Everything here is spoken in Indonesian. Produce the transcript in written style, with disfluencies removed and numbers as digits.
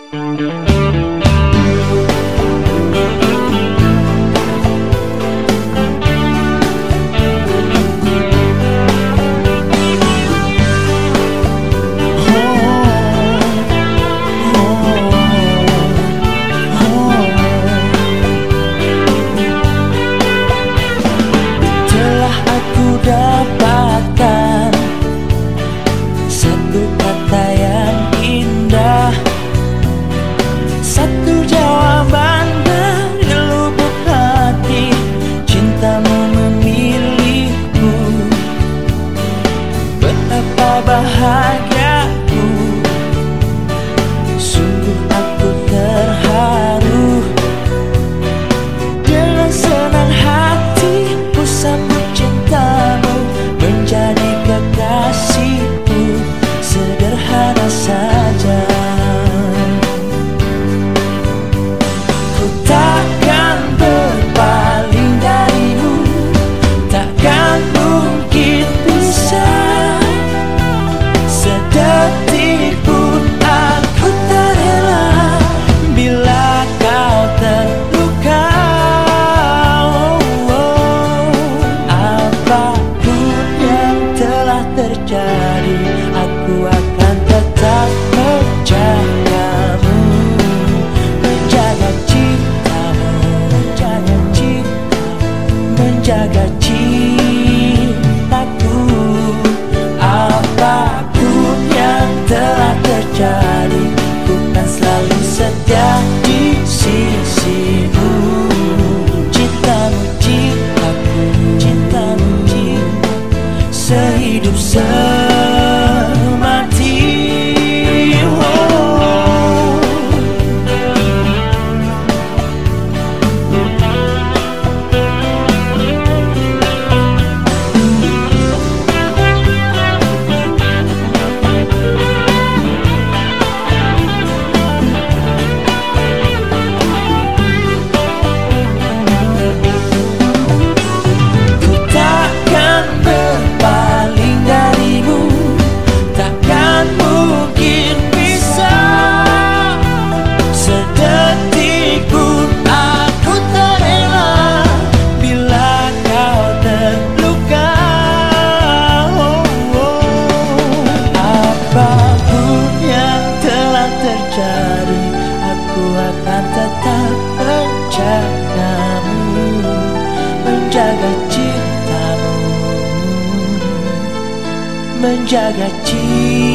Bahagiaku, sungguh aku terharu. Dengan senang hati ku sambut cintamu menjadi kekasihku. Sederhana saja, ku takkan berpaling darimu, takkan mungkin bisa. Sedetik pun aku tak rela bila kau terluka. Apapun yang telah terjadi, aku akan tetap menjagamu, menjaga cintamu, menjaga cintamu, menjaga cintaku. Apapun yang telah terjadi, ku kan selalu setia di sisimu. Cintamu cintaku, cintamu cintaku, sehidup semati. Aku akan tetap menjagamu, menjaga cintamu, menjaga cintamu.